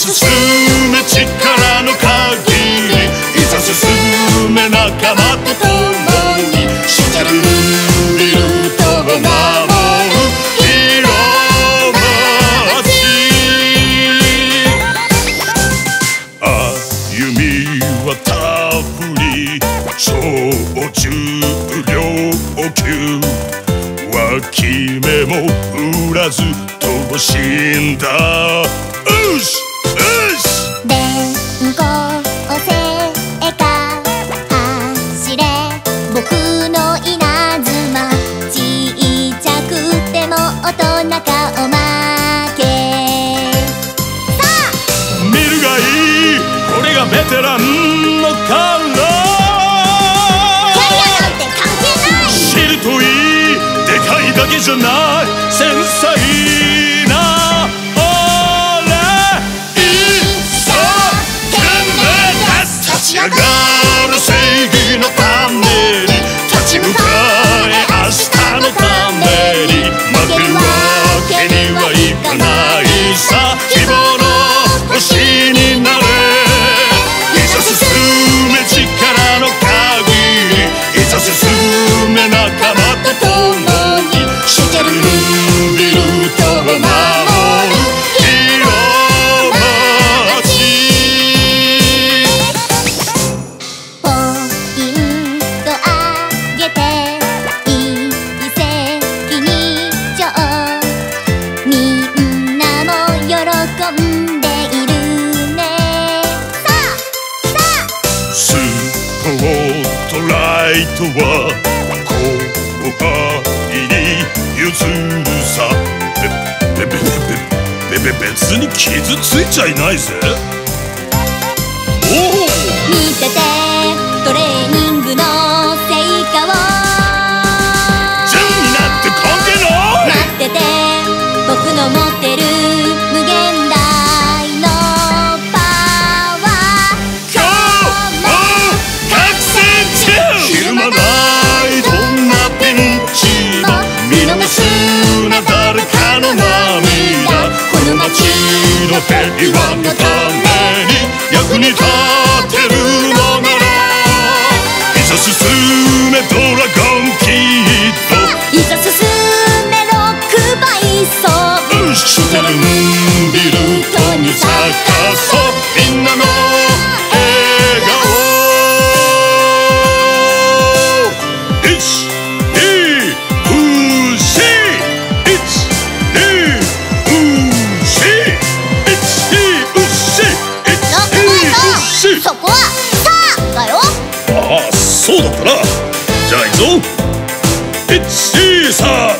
進め力の限り、いざ進め仲間と共に、シュチャルビルトを守る広町。歩みはたっぷり、焼酎量級、脇目も振らず飛ばしんだ。うしうし電光石火走れ僕の稲妻、ちっちゃくても大人かおまけ。さあ見るがいい、これがベテランのカラー。 キャリアなんて関係ない。 知るといい、でかいだけじゃない繊細な俺、一生懸命立ち上がる正義のために、立ち向かえ明日のために、負けるわけにはいかないさ。希望の星になれ、いざ進め力の限り、いざ進め仲間と共に、シュチャルビルトを守る広町。 ポイントあげて一石二鳥、みんなも喜んでいるね。さあさあスポットライトは後輩に譲るさ。別に傷ついちゃいないぜ。おお、 見ててトレーニングの成果を。 順になって関係ない。 待ってて僕の持ってる無限大のパワー。 今日も覚醒中。ひるまないどんなピンチも見逃すな誰かの涙。この街の平和のために役に立てるのなら、いざ進めドラゴンキッド、 いざ進めロックバイソン。 シュチャルビルトに咲かそうみんなの笑顔。 そこはさあだよ。 ああ、そうだったな。じゃあ行くぞ。1、2、3